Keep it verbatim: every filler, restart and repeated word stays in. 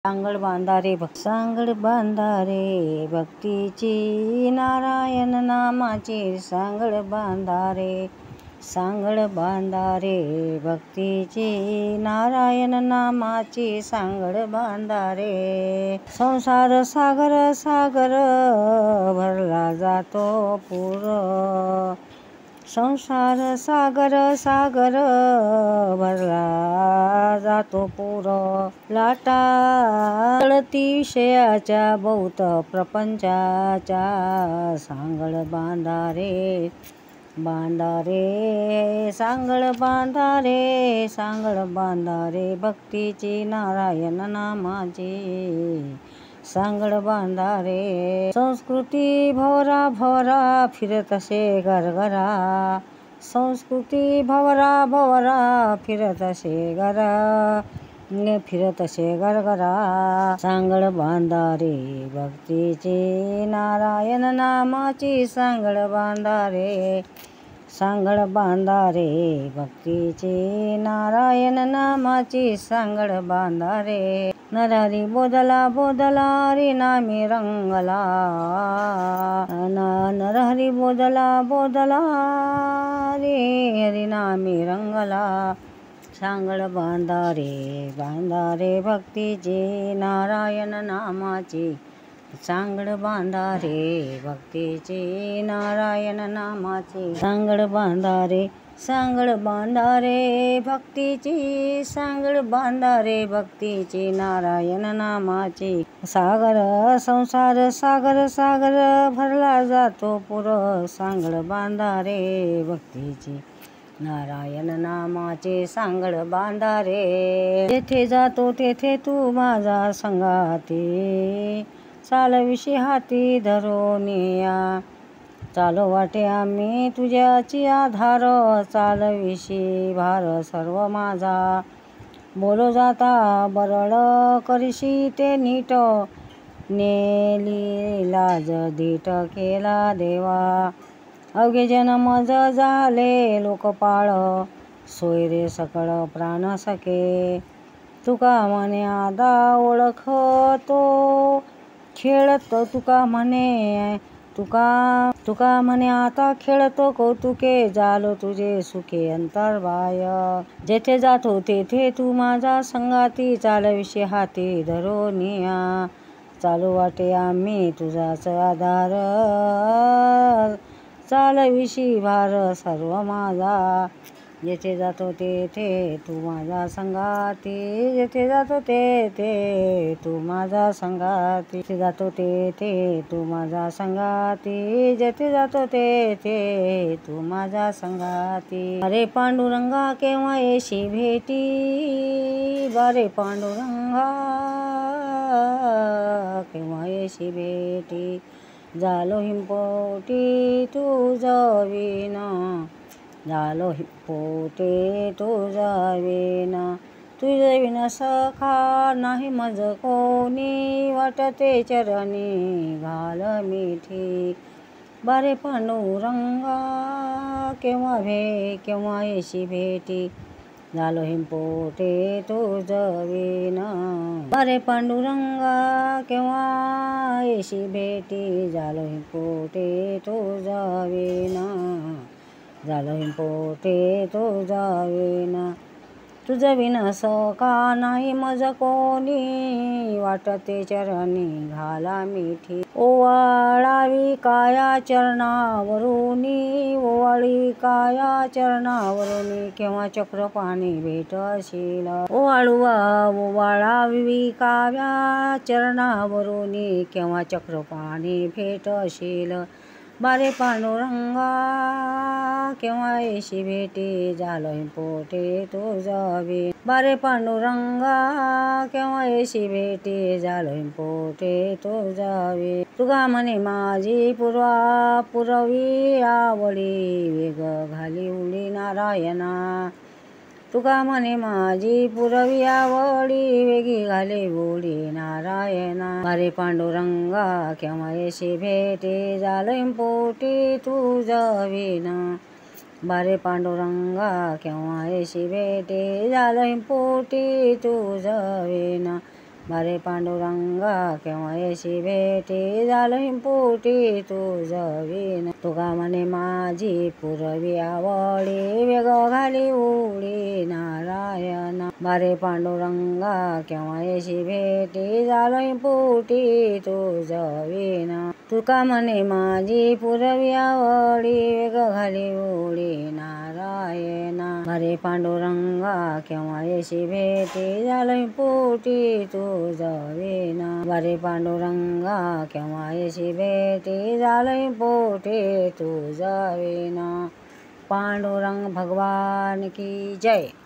सांगड बांधा रे भक् सांगड बांधा रे भक्तीची, नारायण नामाची सांगड बांधा रे. सांगड बांधा रे भक्तीची, नारायण नामाची सांगड बांधा रे. संसार सागर सागर भरला जातो पूर, संसार सागर सागर भरला जातो पूर. लाटा गळती विषयाच्या बहुत प्रपंचाच्या, सांगड बांधा रे बांधा रे. सांगड बांधा रे सांगड बांधा रे भक्तीची, नारायण नामाची सांगड बांधा रे. संस्कृती भवरा भवरा फिरत असे गरगरा, संस्कृती भवरा भवरा फिरत असे गरा फिरत असे गरगरा. सांगड बांधा रे भक्तीची, नारायण नामाची सांगड बांधा रे. सांगड बांधा रे भक्तीची, नारायण नामाची सांगड बांधा रे. नरहरी बोधला बोधला रे नामी रंगला, नरहरी बोधला बोधला रे हरी नामी रंगला. सांगड बांधा रे बांधा रे भक्तीची, नारायण नामाची सांगड बांधा रे भक्तीची, नारायण नामाची सांगड बांधा रे. सांगड बांधा रे भक्तीची, सांगड बांधा रे भक्तीची, नारायण नामाची. सागर संसार सागर सागर भरला जातो पुर, सांगड बांधा रे भक्तीची, नारायण नामाची सांगड बांधा रे. जेथे जातो तेथे तू माझा संगाती, चालविशी हाती धरून या. चालो वाटे आम्ही तुझ्याची आधार, चालविशी भार सर्व माझा. बोलो जाता बरळ करीशी ते नीट, नेली लाज धीट केला देवा. अवघे जन्म झाले लोकपाळ, सोय रे सकळ प्राण सखे. तुका म्हणे आदा ओळखतो खेळतो, तुका म्हणे तुका तुका म्हणे आता खेळतो कौतुके, झालो तुझे सुखे अंतर्बाह्य. जेथे जातो तेथे तू माझा संगाती, चालविशी हाती धरून या. चालू वाटे आम्ही तुझाच आधार, चालविशी भार सर्व माझा. जेथे जातो तेथे तू माझा संगाती, जेथे जातो तेथे तू माझा संगाती. जेथे जातो तेथे तू माझा संगाती, जेथे जातो तेथे तू माझा संगाती. अरे पांडुरंगा केव्हा येशी भेटी, बारे पांडुरंगा केव्हा येशी भेटी. झालो हिंपोटी तुझं विना, झालो हिंपोटी तुझं विना. तुझे विना सखा नाही मज कोणी, वाटते चरणी घाल मिठी. बारे पांडुरंगा केव्हा भे केव्हा येशी भेटी, झालो हिंपोटी तुझं विना. बारे पांडुरंगा केव्हा येशी भेटी, झालो हिंपोटी तुझं विना. झालो हिंपोटी तुझं विना. तुझं विना सखा नाही मज कोणी, वाटते चरणी घाला मिठी. ओवाळावी काया चरणावरुनी, ओवाळी काया चरणावरुनी, केव्हा चक्रपाणी भेटशील. ओवाळुवा ओवाळावी काव्या चरणावरुनी, केव्हा चक्रपाणी भेटशील. बारे पांडुरंगा केव्हा येशी भेटी, झालो हिंपोटी तुझं विना. बारे पांडुरंगा केव्हा येशी भेटी, झालो हिंपोटी तुझं विना. तुका म्हणे माझी पूर्वा पुरवी आवडी, वेग घाली उडी नारायणा. तुका म्हणे माझी पुरवी आवडी, वेगी घाली उडी नारायणा. बारे पांडुरंगा केव्हा येशी भेटी, झालो हिंपोटी तुझं विना. बारे पांडुरंगा केव्हा येशी भेटी, झालो हिंपोटी तुझं विना. बारे पांडुरंगा केव्हा येशी भेटी झालं पोटी तुझं विण तुका म्हणे माझी पुरवी आवडी वेग घाली उडी नारायणा बारे पांडुरंगा केव्हा येशी भेटी झालं पोटी तुझं विण तुका म्हणे माझी पुरवी आवडी वेग घाली उडी नारायणा बारे पांडुरंगा केव्हा येशी भेटी झालं पोटी तुझं विण बारे पांडुरंगा केव्हा येशी भेटी झालं पोटी तुझं विण पांडुरंग भगवान की जय।